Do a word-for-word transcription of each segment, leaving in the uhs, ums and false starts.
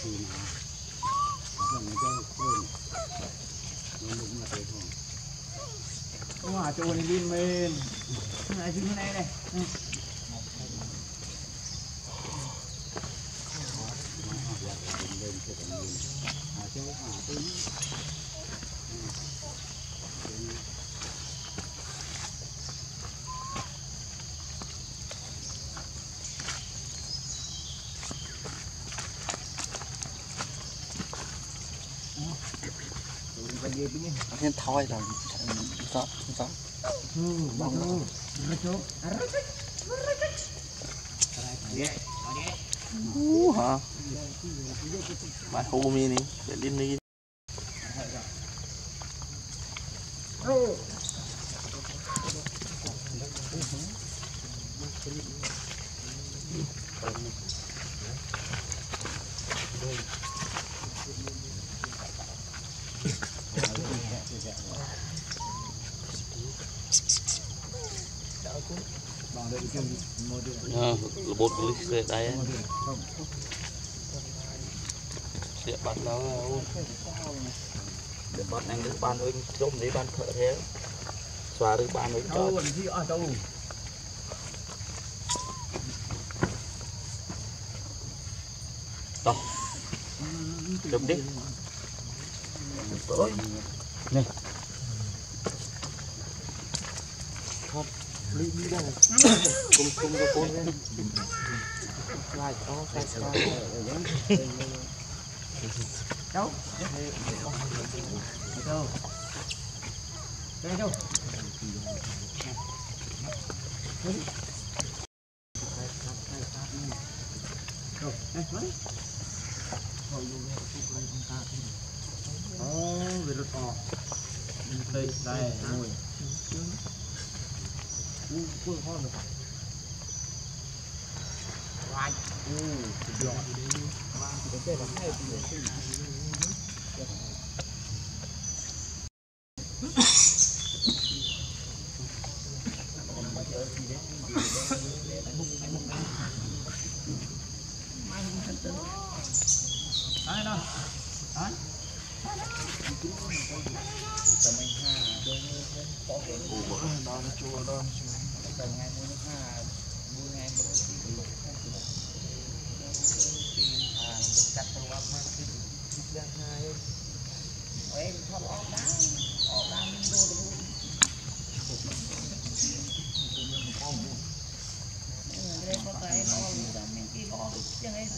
Wow, chỗ này lên men, này dưới này này. Nên thôi rồi sao sao uh hả bạn hô mi đi để liên đi bột lịch đây sẽ bắt nó để bắt anh được ban ơi trông đấy ban thợ thế xóa được ban ơi cho đó chụp đi rồi này không đi đi đâu cùng cùng với con lên lại có cái sao đâu đâu đâu đây đâu oh về được ọ đây đây ngồi u u con được right u được cái là hay ai đâu ai tầm anh ha có cái ủ đó nó chua đó tầm ngày mua nước ha mua ngày mua cái à cắt con lắm mà cái ra hai em thoát ốp đá ốp đá đô đô đây có cái nó là mình kia lo được chẳng ấy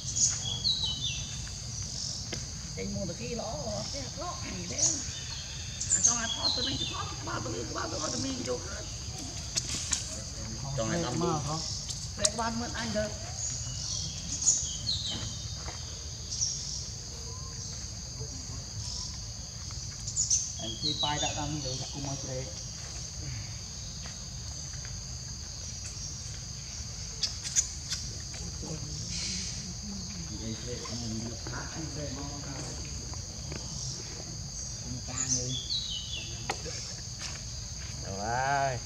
anh mua được cái lõ cái lõ gì đấy trong ai thoát tôi mình chỉ thoát bao tôi bao tôi tôi mình vô trong ai tắm mà không để ban mất anh được anh khi pai đã đang được cùng mọi người rồi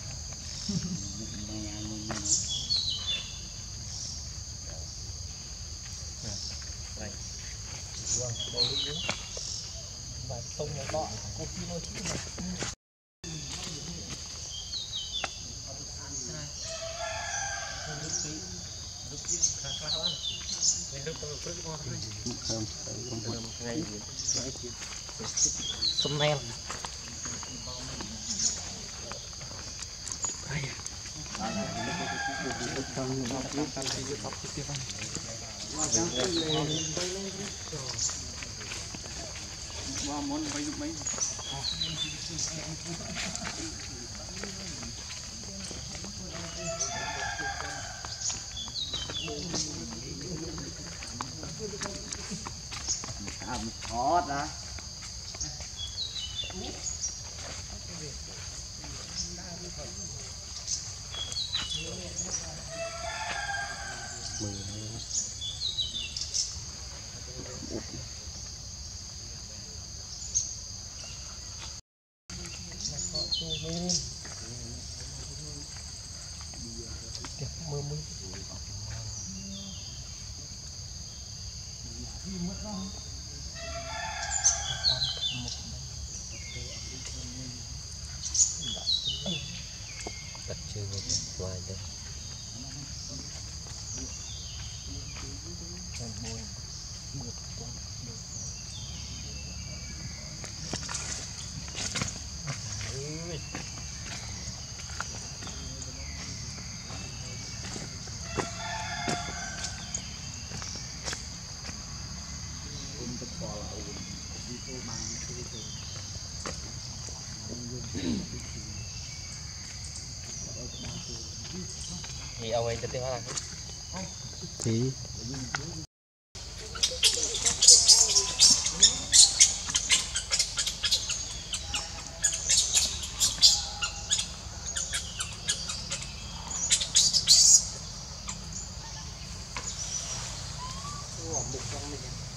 đây vâng đây đi và tông nó bọ cô phi nó chứ sâm nem món bánh bánh làm khó đó Đặt chưa một ngoài đây. Thì ông anh tiếp là thì một trong mình